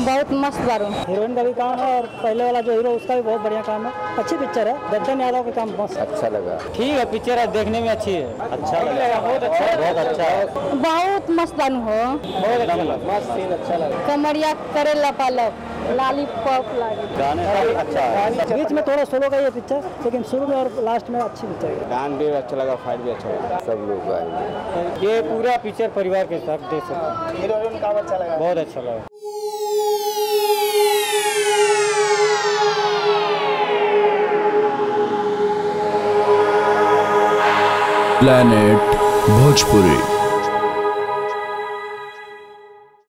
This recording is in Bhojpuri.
बहुत मस्त बारू। हीरोइन का भी काम है और पहले वाला जो हीरो उसका भी बहुत बढ़िया काम है। अच्छी पिक्चर है। दर्शन यादव का काम मस्त अच्छा लगा। ठीक है पिक्चर है, देखने में अच्छी है। अच्छा लगा, बहुत अच्छा, बहुत अच्छा है, बहुत मस्त बानू हो, बहुत अच्छा लगा, मस्त सीन अच्छा लगा। कमरिया करे लपालप लॉलीपॉप लागे, गाने अच्छा है। बीच में थोड़ा स्लो का ये पिक्चर, लेकिन शुरू में और लास्ट में अच्छी पिक्चर है। गान भी अच्छा लगा, फाइट भी अच्छा लगा, सब लोग आए। ये पूरा पिक्चर परिवार के साथ देख सकते हैं। हीरोइन का अच्छा लगा, बहुत अच्छा लगा। प्लैनेट भोजपुरी।